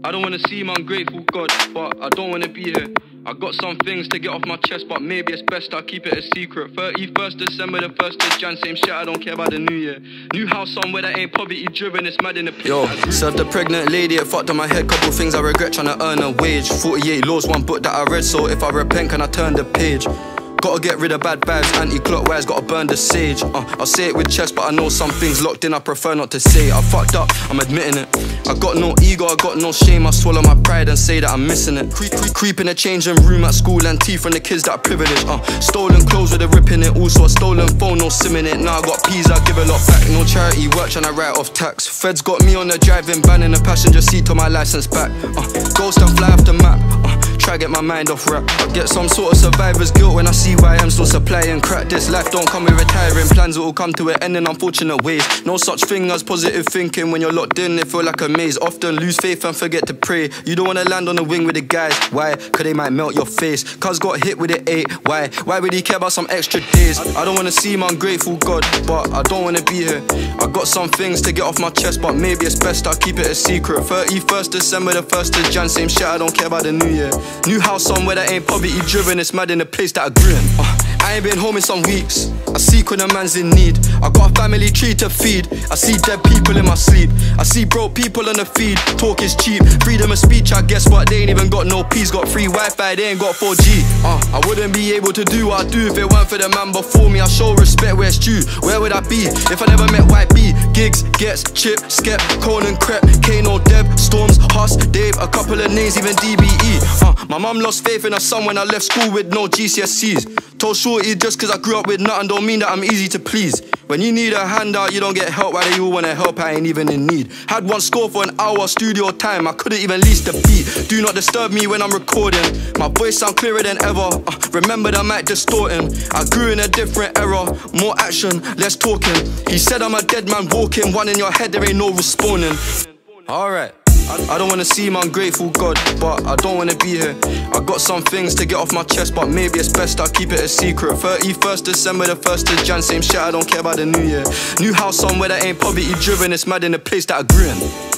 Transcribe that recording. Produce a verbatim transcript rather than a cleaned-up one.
I don't wanna seem ungrateful, God, but I don't wanna be here. I got some things to get off my chest, but maybe it's best I keep it a secret. thirty-first December, the first of Jan, same shit, I don't care about the new year. New house somewhere that ain't poverty driven, it's mad in the place. Yo, served a pregnant lady, it fucked on my head. Couple things I regret, trying to earn a wage. forty-eight laws, one book that I read, so if I repent, can I turn the page? Gotta get rid of bad vibes, anti-clockwise, gotta burn the sage. uh, I'll say it with chest, but I know some things locked in, I prefer not to say. I fucked up, I'm admitting it. I got no ego, I got no shame, I swallow my pride and say that I'm missing it. Creep, creep, creep in the changing room at school and tea from the kids that are privileged. uh, Stolen clothes with a rip in it, also a stolen phone, no sim in it. Now I got peas, I give a lot back, no charity work, tryna write off tax. Feds got me on the driving ban in the passenger seat to my license back. uh, Ghost and fly off the map, uh, try get my mind off rap. I get some sort of survivor's guilt when I see why I'm still supplying crack. This life don't come with retiring plans, it will come to an end in unfortunate ways. No such thing as positive thinking, when you're locked in it feel like a maze. Often lose faith and forget to pray. You don't wanna land on the wing with the guys, why? Cause they might melt your face. Cuz got hit with it eight, why? Why would he care about some extra days? I don't wanna seem ungrateful, God, but I don't wanna be here. I got some things to get off my chest, but maybe it's best I keep it a secret. thirty-first December, the first of Jan, same shit, I don't care about the new year. New house somewhere that ain't poverty driven, it's mad in the place that I grew in. uh, I ain't been home in some weeks, I seek when a man's in need. I got a family tree to feed, I see dead people in my sleep. I see broke people on the feed, talk is cheap. Freedom of speech, I guess, but they ain't even got no peace. Got free Wi-Fi, they ain't got four G. uh, I wouldn't be able to do what I do if it weren't for the man before me. I show respect where it's due, where would I be if I never met Y B? Gigs, Gets, Chip, Skep, Conan, Crep, Kano, Dev, Storms, Huss, Dave, a couple of names, even D B E. uh, My mum lost faith in her son when I left school with no G C S Es. Told Shorty just cause I grew up with nothing don't mean that I'm easy to please. When you need a handout, you don't get help. Why they all wanna help, I ain't even in need. Had one score for an hour studio time, I couldn't even lease the beat. Do not disturb me when I'm recording, my voice sound clearer than ever. uh, Remember the mic distorting, I grew in a different era. More action, less talking. He said I'm a dead man walking, one in your head, there ain't no responding. Alright, I don't wanna seem ungrateful, God, but I don't wanna be here. I got some things to get off my chest, but maybe it's best I keep it a secret. thirty-first December, the first of Jan, same shit, I don't care about the new year. New house somewhere that ain't poverty driven, it's mad in the place that I grew in.